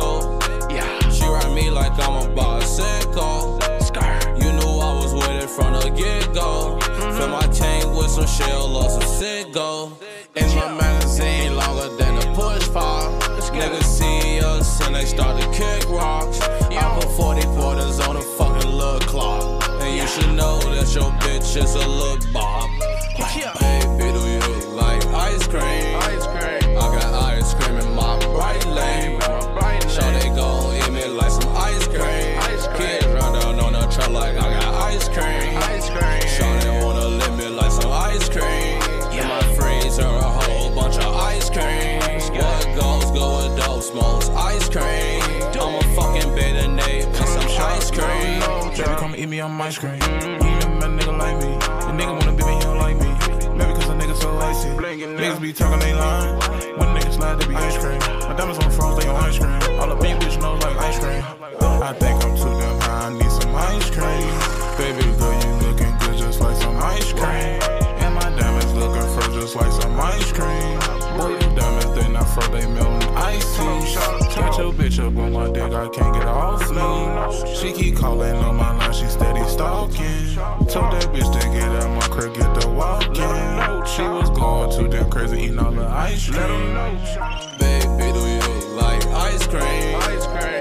Cisco. She ride me like I'm a bicycle. You knew I was with it from the get-go. Fill my tank with some shell or some ciggo. In my magazine longer than a push pop. Niggas see us and they start to kick rocks. I put 40 quarters on a fucking little clock. And you should know that your bitch is a little bob. Baby, do you like ice cream? I got ice cream in my bright lane. Shawty gon' eat me like some ice cream. Kids run down on the truck like I got ice cream. Shawty wanna lick me like some ice cream. In my freezer a whole bunch of ice cream. What goes good with dope smokes? Ice cream. I'm a fucking beta Nate with some ice cream. Baby, come eat me on my ice cream. You ain't never met a nigga like me. The nigga wanna be me, he don't like me. Maybe cause a nigga so lazy. Niggas be talking, they lying. When niggas slide, they be ice cream. My diamonds on froze, they on ice cream. All the big bitch knows like ice cream. I think I'm too damn high, I need some ice cream. Baby girl, you looking good just like some ice cream. And my diamonds looking fresh just like some ice cream. Boy, your diamonds, they not froze, they melting icy. Got your bitch up on my dick, I can't get off me. She keep calling on my line, she steady stalking. Told that bitch to get out my crib, get the walk in. She was going too damn crazy, eating all the ice cream. Baby, do you like ice cream?